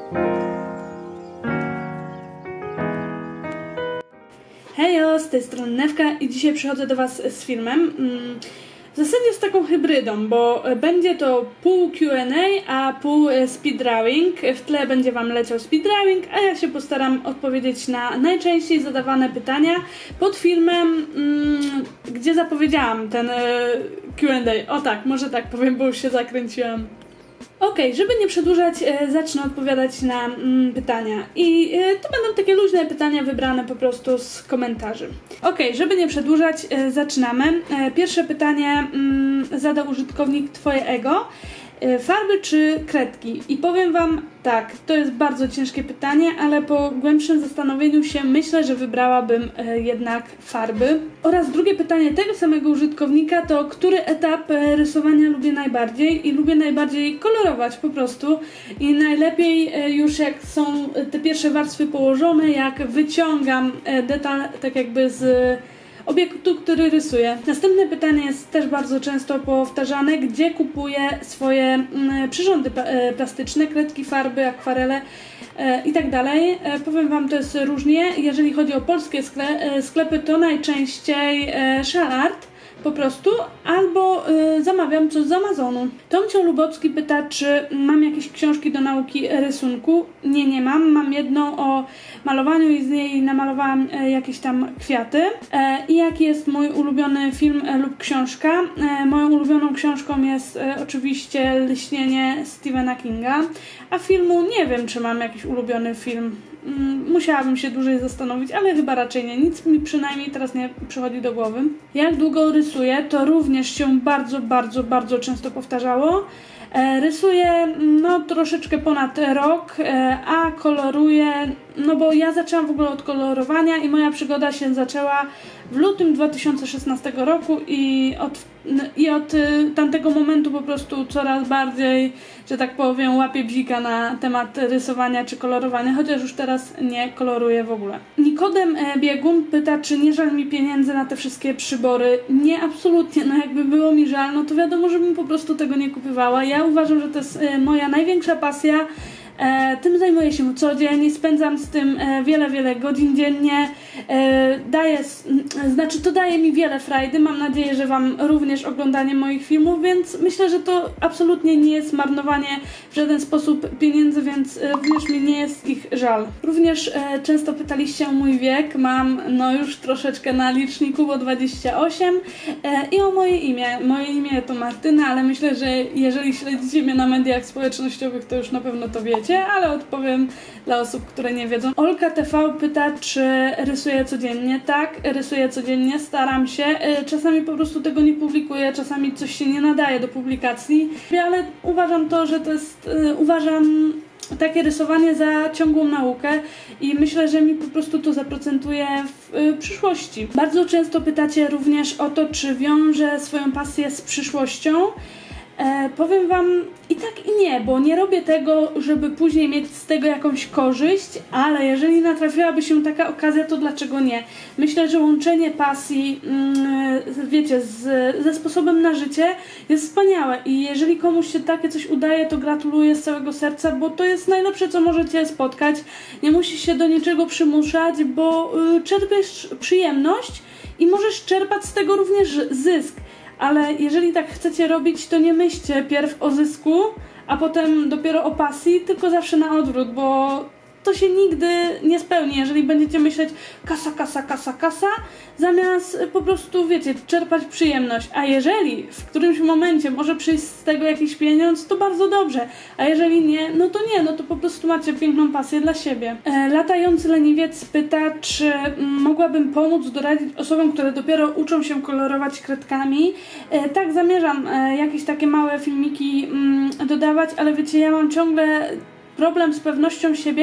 Hejo, z tej strony Newka i dzisiaj przychodzę do Was z filmem. W zasadzie z taką hybrydą, bo będzie to pół Q&A, a pół speedrawing. W tle będzie Wam leciał speedrawing, a ja się postaram odpowiedzieć na najczęściej zadawane pytania pod filmem, gdzie zapowiedziałam ten Q&A. O tak, może tak powiem, bo już się zakręciłam. Okej, żeby nie przedłużać, zacznę odpowiadać na pytania. I to będą takie luźne pytania wybrane po prostu z komentarzy. Okej, żeby nie przedłużać, zaczynamy. Pierwsze pytanie zadał użytkownik Twoje ego. Farby czy kredki? I powiem Wam tak, to jest bardzo ciężkie pytanie, ale po głębszym zastanowieniu się myślę, że wybrałabym jednak farby. Oraz drugie pytanie tego samego użytkownika to, który etap rysowania lubię najbardziej? I lubię najbardziej kolorować po prostu. I najlepiej już jak są te pierwsze warstwy położone, jak wyciągam detal tak jakby z obiektu, który rysuję. Następne pytanie jest też bardzo często powtarzane, gdzie kupuję swoje przyrządy plastyczne, kredki, farby, akwarele i tak dalej. Powiem Wam, to jest różnie. Jeżeli chodzi o polskie sklepy, to najczęściej Shellart po prostu, albo zamawiam coś z Amazonu. Tomcio Lubocki pyta, czy mam jakieś książki do nauki rysunku. Nie mam. Mam jedną o malowaniu i z niej namalowałam jakieś tam kwiaty. I jaki jest mój ulubiony film lub książka? Moją ulubioną książką jest oczywiście Lśnienie Stephena Kinga, a filmu nie wiem, czy mam jakiś ulubiony film. Musiałabym się dłużej zastanowić, ale chyba raczej nie. Nic mi przynajmniej teraz nie przychodzi do głowy. Jak długo rysuję, to również się bardzo często powtarzało. Rysuję troszeczkę ponad rok, a koloruję, bo ja zaczęłam w ogóle od kolorowania i moja przygoda się zaczęła w lutym 2016 roku i od tamtego momentu po prostu coraz bardziej, że tak powiem, łapię bzika na temat rysowania czy kolorowania, chociaż już teraz nie koloruję w ogóle. Nikodem Biegun pyta, czy nie żal mi pieniędzy na te wszystkie przybory. Nie, absolutnie, jakby było mi żal, to wiadomo, żebym po prostu tego nie kupowała. Ja uważam, że to jest moja największa pasja. Tym zajmuję się codziennie, spędzam z tym wiele godzin dziennie, to daje mi wiele frajdy. Mam nadzieję, że Wam również oglądanie moich filmów, więc myślę, że to absolutnie nie jest marnowanie w żaden sposób pieniędzy, więc również mi nie jest ich żal. Również często pytaliście o mój wiek, mam już troszeczkę na liczniku, bo 28 i o moje imię. Moje imię to Martyna, ale myślę, że jeżeli śledzicie mnie na mediach społecznościowych, to już na pewno to wiecie, ale odpowiem dla osób, które nie wiedzą. Olka TV pyta, czy rysuję codziennie. Tak, rysuję codziennie, staram się. Czasami po prostu tego nie publikuję, czasami coś się nie nadaje do publikacji, ale uważam to, że to jest, uważam takie rysowanie za ciągłą naukę i myślę, że mi po prostu to zaprocentuje w przyszłości. Bardzo często pytacie również o to, czy wiążę swoją pasję z przyszłością. Powiem Wam i tak i nie, bo nie robię tego, żeby później mieć z tego jakąś korzyść, ale jeżeli natrafiłaby się taka okazja, to dlaczego nie? Myślę, że łączenie pasji, wiecie, ze sposobem na życie jest wspaniałe i jeżeli komuś się takie coś udaje, to gratuluję z całego serca, bo to jest najlepsze, co możecie spotkać. Nie musisz się do niczego przymuszać, bo czerpiesz przyjemność i możesz czerpać z tego również zysk. Ale jeżeli tak chcecie robić, to nie myślcie pierw o zysku, a potem dopiero o pasji, tylko zawsze na odwrót, bo to się nigdy nie spełni, jeżeli będziecie myśleć kasa, zamiast po prostu, wiecie, czerpać przyjemność. A jeżeli w którymś momencie może przyjść z tego jakiś pieniądz, to bardzo dobrze. A jeżeli nie, to po prostu macie piękną pasję dla siebie. Latający leniwiec pyta, czy mogłabym pomóc doradzić osobom, które dopiero uczą się kolorować kredkami. Tak, zamierzam jakieś takie małe filmiki dodawać, ale wiecie, ja mam ciągle problem z pewnością siebie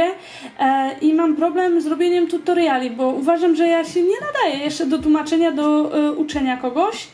i mam problem z robieniem tutoriali, bo uważam, że ja się nie nadaję jeszcze do tłumaczenia, do uczenia kogoś,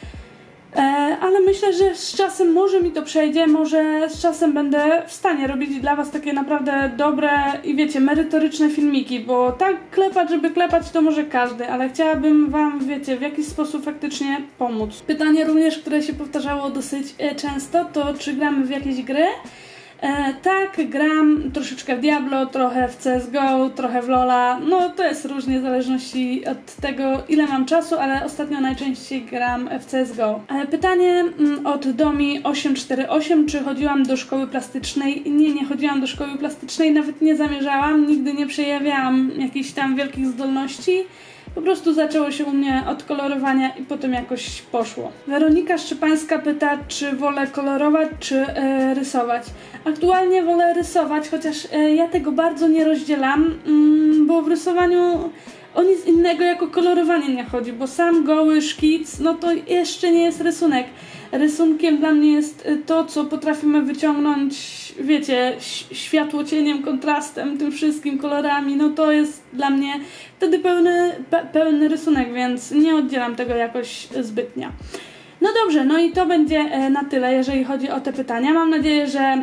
ale myślę, że z czasem może mi to przejdzie, może z czasem będę w stanie robić dla Was takie naprawdę dobre i wiecie, merytoryczne filmiki, bo tak klepać, żeby klepać, to może każdy, ale chciałabym Wam, wiecie, w jakiś sposób faktycznie pomóc. Pytanie również, które się powtarzało dosyć często, to czy gramy w jakieś gry? Tak, gram troszeczkę w Diablo, trochę w CSGO, trochę w LoL'a, no to jest różnie w zależności od tego, ile mam czasu, ale ostatnio najczęściej gram w CSGO. Pytanie od Domi848, czy chodziłam do szkoły plastycznej? Nie chodziłam do szkoły plastycznej, nawet nie zamierzałam, nigdy nie przejawiałam jakichś tam wielkich zdolności. Po prostu zaczęło się u mnie od kolorowania i potem jakoś poszło. Weronika Szczepańska pyta, czy wolę kolorować, czy rysować. Aktualnie wolę rysować, chociaż ja tego bardzo nie rozdzielam, bo w rysowaniu o nic innego jako kolorowanie nie chodzi, bo sam goły szkic, no to jeszcze nie jest rysunek. Rysunkiem dla mnie jest to, co potrafimy wyciągnąć, wiecie, światło cieniem, kontrastem, tym wszystkim kolorami, no to jest dla mnie wtedy pełny rysunek, więc nie oddzielam tego jakoś zbytnio. No dobrze, no i to będzie na tyle, jeżeli chodzi o te pytania. Mam nadzieję, że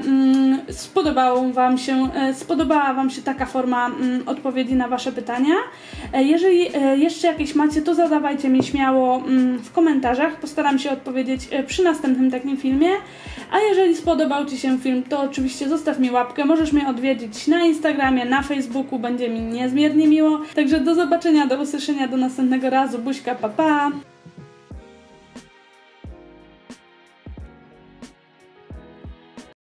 spodobała Wam się taka forma odpowiedzi na Wasze pytania. Jeżeli jeszcze jakieś macie, to zadawajcie mi śmiało w komentarzach. Postaram się odpowiedzieć przy następnym takim filmie. A jeżeli spodobał Ci się film, to oczywiście zostaw mi łapkę. Możesz mnie odwiedzić na Instagramie, na Facebooku. Będzie mi niezmiernie miło. Także do zobaczenia, do usłyszenia, do następnego razu. Buźka, pa pa!